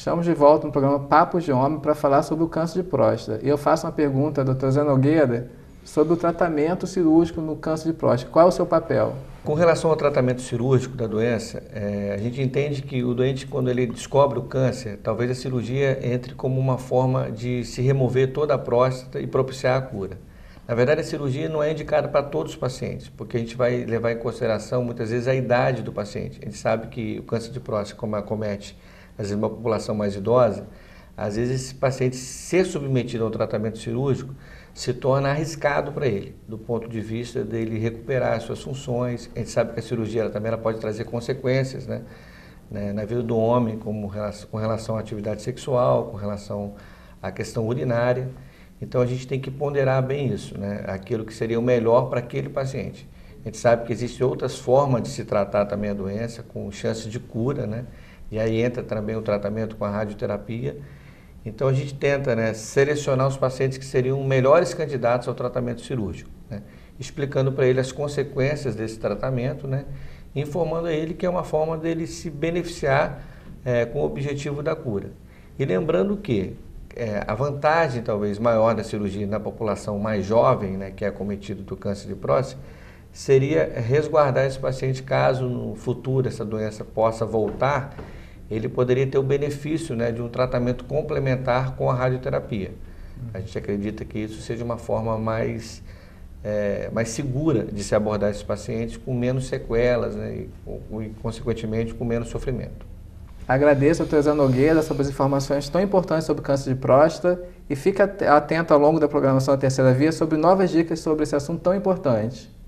Estamos de volta no programa Papos de Homem para falar sobre o câncer de próstata. E eu faço uma pergunta à doutora Zé Nogueira sobre o tratamento cirúrgico no câncer de próstata. Qual é o seu papel? Com relação ao tratamento cirúrgico da doença, a gente entende que o doente, quando ele descobre o câncer, talvez a cirurgia entre como uma forma de se remover toda a próstata e propiciar a cura. Na verdade, a cirurgia não é indicada para todos os pacientes, porque a gente vai levar em consideração muitas vezes a idade do paciente. A gente sabe que o câncer de próstata, como acomete às vezes uma população mais idosa, às vezes esse paciente ser submetido a um tratamento cirúrgico se torna arriscado para ele, do ponto de vista dele recuperar as suas funções. A gente sabe que a cirurgia ela pode trazer consequências, né, na vida do homem, com relação à atividade sexual, com relação à questão urinária. Então a gente tem que ponderar bem isso, né, aquilo que seria o melhor para aquele paciente. A gente sabe que existem outras formas de se tratar também a doença, com chances de cura, né, e aí entra também o tratamento com a radioterapia. Então a gente tenta, né, selecionar os pacientes que seriam melhores candidatos ao tratamento cirúrgico, né, explicando para ele as consequências desse tratamento, né, informando a ele que é uma forma dele se beneficiar com o objetivo da cura. E lembrando que a vantagem talvez maior da cirurgia na população mais jovem, né, que é acometido do câncer de próstata, seria resguardar esse paciente caso no futuro essa doença possa voltar. Ele poderia ter o benefício, né, de um tratamento complementar com a radioterapia. A gente acredita que isso seja uma forma mais segura de se abordar esses pacientes com menos sequelas, né, e consequentemente com menos sofrimento. Agradeço a doutora Zé Nogueira sobre as informações tão importantes sobre o câncer de próstata e fique atento ao longo da programação da Terceira Via sobre novas dicas sobre esse assunto tão importante.